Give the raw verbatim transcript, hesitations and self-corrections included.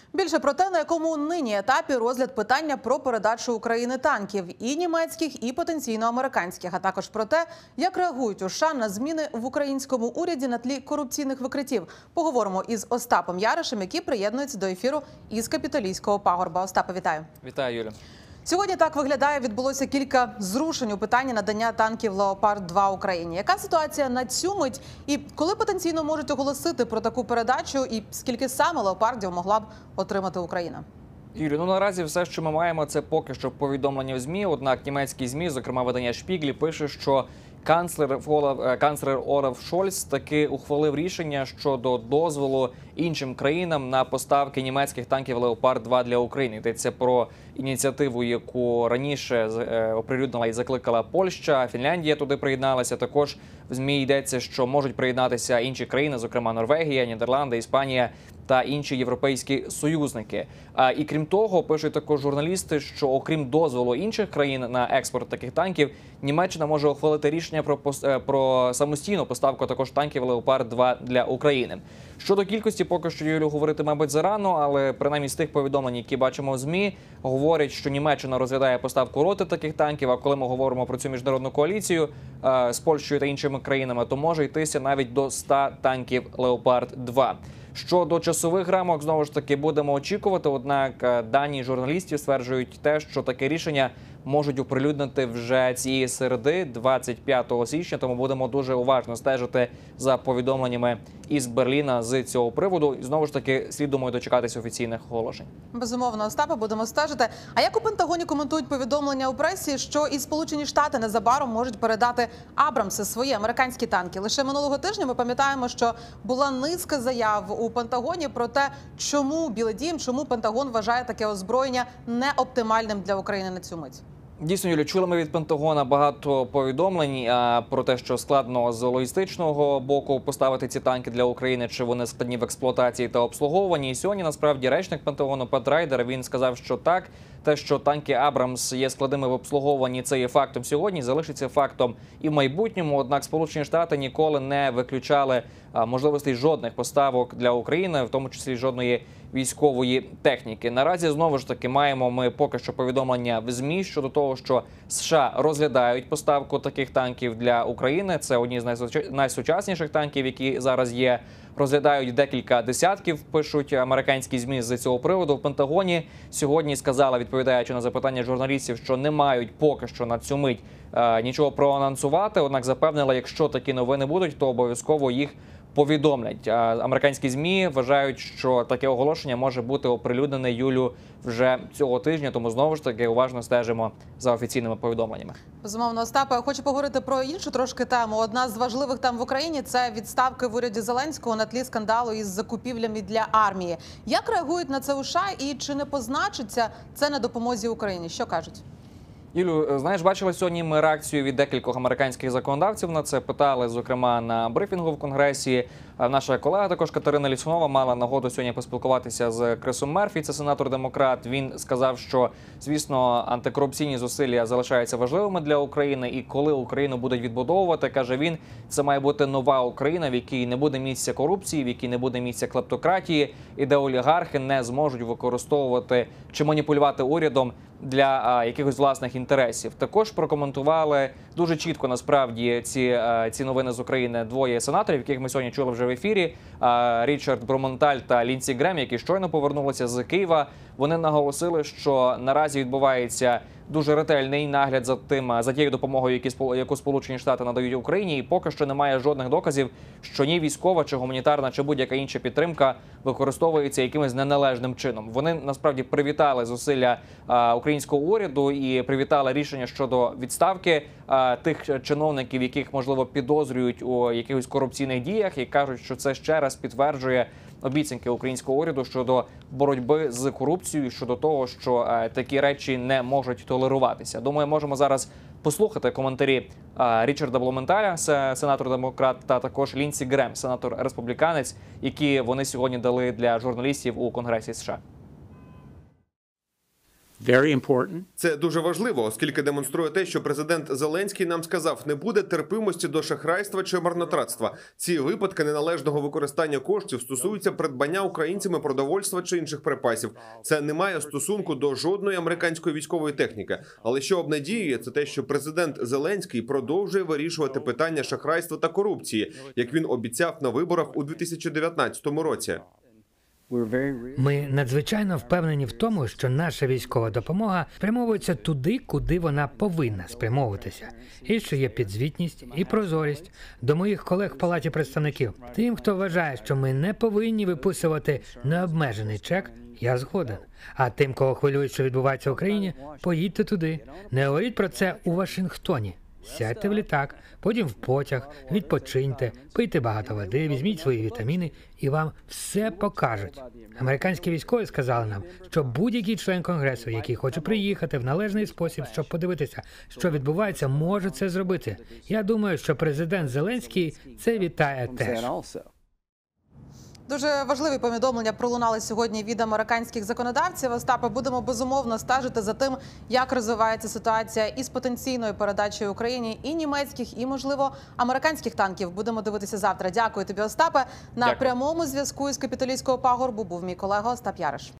Більше про те, на якому нині етапі розгляд питання про передачу Україні танків і німецьких, і потенційно американських, а також про те, як реагують у США на зміни в українському уряді на тлі корупційних викриттів. Поговоримо із Остапом Яришем, який приєднується до ефіру із Капітолійського пагорба. Остапе, вітаю. Вітаю, Юлю. Сьогодні так виглядає, відбулося кілька зрушень у питанні надання танків «Леопард два» Україні. Яка ситуація на цю мить і коли потенційно можуть оголосити про таку передачу і скільки саме «Леопардів» могла б отримати Україна? Юлю, ну наразі все, що ми маємо, це поки що повідомлення в ЗМІ. Однак німецькі ЗМІ, зокрема видання «Шпіглі», пише, що канцлер Олаф, канцлер Олаф Шольц таки ухвалив рішення щодо дозволу іншим країнам на поставки німецьких танків «Леопард два» для України. Йдеться про ініціативу, яку раніше оприлюднила і закликала Польща, Фінляндія туди приєдналася. Також в ЗМІ йдеться, що можуть приєднатися інші країни, зокрема Норвегія, Нідерланди, Іспанія та інші європейські союзники. А і крім того, пишуть також журналісти, що окрім дозволу інших країн на експорт таких танків, Німеччина може ухвалити рішення про про самостійну поставку також танків «Леопард два» для України. Щодо кількості, поки що, Юлю, говорити, мабуть, зарано, але принаймні з тих повідомлень, які бачимо в ЗМІ, говорять, що Німеччина розглядає поставку роти таких танків, а коли ми говоримо про цю міжнародну коаліцію е, з Польщею та іншими країнами, то може йтися навіть до ста танків «Леопард два». Щодо часових рамок, знову ж таки, будемо очікувати, однак дані журналістів стверджують те, що таке рішення можуть оприлюднити вже цієї середи, двадцять п'ятого січня, тому будемо дуже уважно стежити за повідомленнями із Берліна з цього приводу. І знову ж таки, слід, думаю, дочекатися офіційних оголошень. Безумовно, Остапа, будемо стежити. А як у Пентагоні коментують повідомлення у пресі, що і Сполучені Штати незабаром можуть передати Абрамси, свої американські танки? Лише минулого тижня ми пам'ятаємо, що була низка заяв у Пентагоні про те, чому Білий дім, чому Пентагон вважає таке озброєння неоптимальним для України на цю мить. Дійсно, Юлі, чули ми від Пентагона багато повідомлень а, про те, що складно з логістичного боку поставити ці танки для України, чи вони складні в експлуатації та обслуговуванні. І сьогодні, насправді, речник Пентагону Пет Райдер, він сказав, що так, те, що танки Абрамс є складними в обслуговуванні, це є фактом сьогодні, залишиться фактом і в майбутньому. Однак Сполучені Штати ніколи не виключали а, можливостей жодних поставок для України, в тому числі жодної військової техніки. Наразі, знову ж таки, маємо ми поки що повідомлення в ЗМІ щодо того, що США розглядають поставку таких танків для України. Це одні з найсучасніших танків, які зараз є. Розглядають декілька десятків, пишуть американські ЗМІ з цього приводу. В Пентагоні сьогодні сказала, відповідаючи на запитання журналістів, що не мають поки що на цю мить е, нічого проанонсувати. Однак запевнила, якщо такі новини будуть, то обов'язково їх повідомлять. Американські ЗМІ вважають, що таке оголошення може бути оприлюднене, Юлю, вже цього тижня, тому знову ж таки уважно стежимо за офіційними повідомленнями. Безумовно, Остапе, хочу поговорити про іншу трошки тему. Одна з важливих тем в Україні – це відставки в уряді Зеленського на тлі скандалу із закупівлями для армії. Як реагують на це у США і чи не позначиться це на допомозі Україні? Що кажуть? Юлю, знаєш, бачили сьогодні ми реакцію від декількох американських законодавців на це. Питали, зокрема, на брифінгу в Конгресі. Наша колега також Катерина Лісунова мала нагоду сьогодні поспілкуватися з Крисом Мерфі, це сенатор-демократ. Він сказав, що, звісно, антикорупційні зусилля залишаються важливими для України. І коли Україну будуть відбудовувати, каже він, це має бути нова Україна, в якій не буде місця корупції, в якій не буде місця клептократії, і де олігархи не зможуть використовувати чи маніпулювати урядом для а, якихось власних інтересів. Також прокоментували дуже чітко, насправді, ці, а, ці новини з України двоє сенаторів, яких ми сьогодні чули вже в ефірі. А, Річард Блументаль та Лінсі Грем, які щойно повернулися з Києва. Вони наголосили, що наразі відбувається дуже ретельний нагляд за тим, за тією допомогою, яку Сполучені Штати надають Україні, і поки що немає жодних доказів, що ні військова, чи гуманітарна, чи будь-яка інша підтримка використовується якимось неналежним чином. Вони, насправді, привітали зусилля а, українського уряду і привітали рішення щодо відставки а, тих чиновників, яких, можливо, підозрюють у якихось корупційних діях, і кажуть, що це ще раз підтверджує обіцянки українського уряду щодо боротьби з корупцією, щодо того, що е, такі речі не можуть толеруватися. Думаю, можемо зараз послухати коментарі е, Річарда Блументаля, сенатор-демократ, та також Лінсі Грем, сенатор-республіканець, які вони сьогодні дали для журналістів у Конгресі США. Very important. Це дуже важливо, оскільки демонструє те, що президент Зеленський нам сказав, не буде терпимості до шахрайства чи марнотратства. Ці випадки неналежного використання коштів стосуються придбання українцями продовольства чи інших припасів. Це не має стосунку до жодної американської військової техніки. Але що обнадіює, це те, що президент Зеленський продовжує вирішувати питання шахрайства та корупції, як він обіцяв на виборах у дві тисячі дев'ятнадцятому році. Ми надзвичайно впевнені в тому, що наша військова допомога спрямовується туди, куди вона повинна спрямовуватися, і що є підзвітність і прозорість. До моїх колег в Палаті представників, тим, хто вважає, що ми не повинні виписувати необмежений чек, я згоден. А тим, кого хвилює, що відбувається в Україні, поїдьте туди. Не говоріть про це у Вашингтоні. Сядьте в літак, потім в потяг, відпочиньте, пийте багато води, візьміть свої вітаміни і вам все покажуть. Американські військові сказали нам, що будь-який член Конгресу, який хоче приїхати в належний спосіб, щоб подивитися, що відбувається, може це зробити. Я думаю, що президент Зеленський це вітає теж. Дуже важливі повідомлення пролунали сьогодні від американських законодавців. Остапе, будемо безумовно стежити за тим, як розвивається ситуація із потенційною передачею Україні і німецьких, і, можливо, американських танків. Будемо дивитися завтра. Дякую тобі, Остапе. На Дякую. прямому зв'язку із Капітолійського пагорбу був мій колега Остап Яриш.